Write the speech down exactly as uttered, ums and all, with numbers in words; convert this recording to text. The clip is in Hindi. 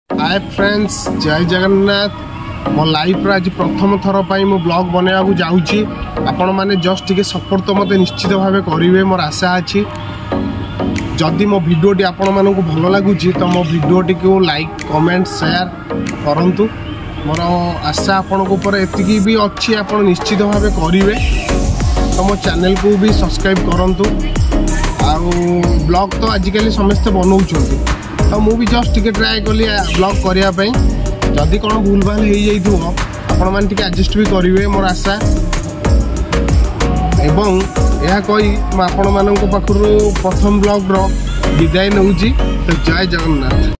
हाय फ्रेंड्स, जय जगन्नाथ। मो लाइफ आज प्रथम थर पर मु ब्लॉग बनवाक जाऊँगी। आपण मैंने जस्ट टिके सपोर्ट तो मत निश्चित भाव करेंगे, मोर आशा अच्छी। जदि मो भिडियोटी आपण मानक भल लगुच तो मो भिडियोटी को लाइक कमेंट शेयर करंतु। मोर आशा आपण ऊपर एतिकी भी अच्छी, आप निश्चित भाव करेंगे। तो मो चैनल को भी सब्सक्राइब करंतु। आउ ब्लॉग तो आजिकल समस्ते बनाऊँ, तो मुझे जस्ट टिके ट्राए कली ब्लॉग करने। जदि कौन भूल भाल हो जाइए आपण मैंने टिके एडजस्ट भी करेंगे, मोर आशा। एवं यह कही आपण मान पाखु प्रथम ब्लॉग विदाय नौची। तो जय जगन्नाथ।